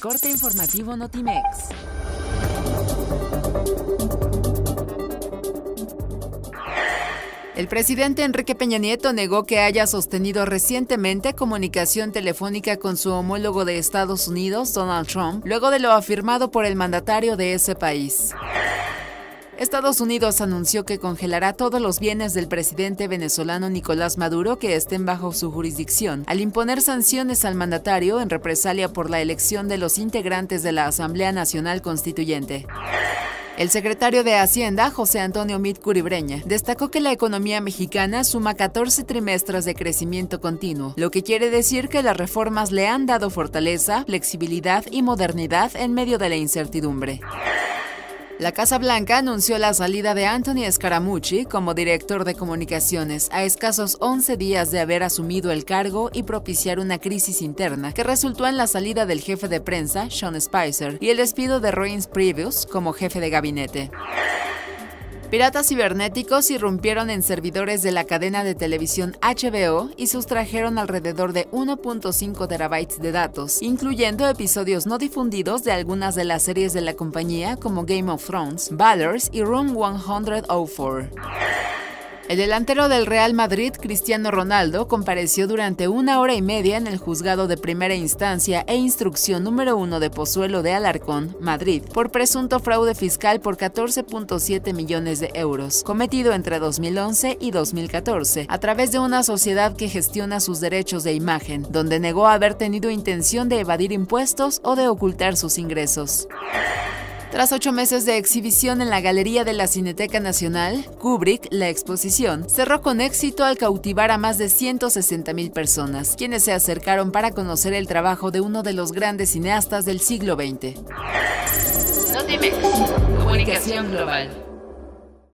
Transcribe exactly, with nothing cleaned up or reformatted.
Corte informativo Notimex. El presidente Enrique Peña Nieto negó que haya sostenido recientemente comunicación telefónica con su homólogo de Estados Unidos, Donald Trump, luego de lo afirmado por el mandatario de ese país. Estados Unidos anunció que congelará todos los bienes del presidente venezolano Nicolás Maduro que estén bajo su jurisdicción, al imponer sanciones al mandatario en represalia por la elección de los integrantes de la Asamblea Nacional Constituyente. El secretario de Hacienda, José Antonio Meade Curibreña, destacó que la economía mexicana suma catorce trimestres de crecimiento continuo, lo que quiere decir que las reformas le han dado fortaleza, flexibilidad y modernidad en medio de la incertidumbre. La Casa Blanca anunció la salida de Anthony Scaramucci como director de comunicaciones a escasos once días de haber asumido el cargo y propiciar una crisis interna que resultó en la salida del jefe de prensa, Sean Spicer, y el despido de Reince Priebus como jefe de gabinete. Piratas cibernéticos irrumpieron en servidores de la cadena de televisión H B O y sustrajeron alrededor de uno punto cinco terabytes de datos, incluyendo episodios no difundidos de algunas de las series de la compañía como Game of Thrones, Ballers y Room ciento cuatro. El delantero del Real Madrid, Cristiano Ronaldo, compareció durante una hora y media en el juzgado de primera instancia e instrucción número uno de Pozuelo de Alarcón, Madrid, por presunto fraude fiscal por catorce punto siete millones de euros, cometido entre dos mil once y dos mil catorce, a través de una sociedad que gestiona sus derechos de imagen, donde negó haber tenido intención de evadir impuestos o de ocultar sus ingresos. Tras ocho meses de exhibición en la Galería de la Cineteca Nacional, Kubrick, la exposición, cerró con éxito al cautivar a más de ciento sesenta mil personas, quienes se acercaron para conocer el trabajo de uno de los grandes cineastas del siglo veinte. Notimex, comunicación global.